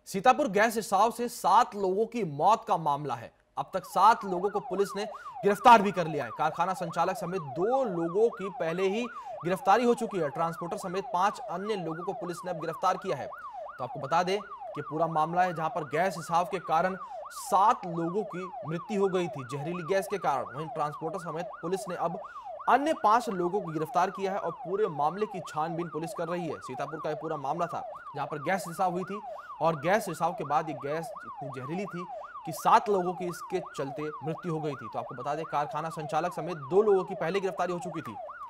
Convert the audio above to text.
Sitapur gas रिसाव से 7 लोगों की मौत का मामला है। अब तक 7 लोगों को पुलिस ने गिरफ्तार भी कर लिया है। कारखाना संचालक समेत 2 लोगों की पहले ही गिरफ्तारी हो चुकी है। ट्रांसपोर्टर समेत 5 अन्य लोगों को पुलिस ने अब गिरफ्तार किया है। तो आपको बता दें कि पूरा मामला है जहां पर गैस रिसाव के कारण 7 लोगों की मृत्यु हो गई थी जहरीली गैस के कारण। वहीं ट्रांसपोर्टर समेत पुलिस ने अब अन्य 5 लोगों को गिरफ्तार किया है और पूरे मामले की छानबीन पुलिस कर रही है। सीतापुर का यह पूरा मामला था जहां पर गैस रिसाव हुई थी और गैस रिसाव के बाद ये गैस इतनी जहरीली थी कि 7 लोगों की इसके चलते मृत्यु हो गई थी। तो आपको बता दें कारखाना संचालक समेत 2 लोगों की पहले गिरफ्तारी हो चुकी थी।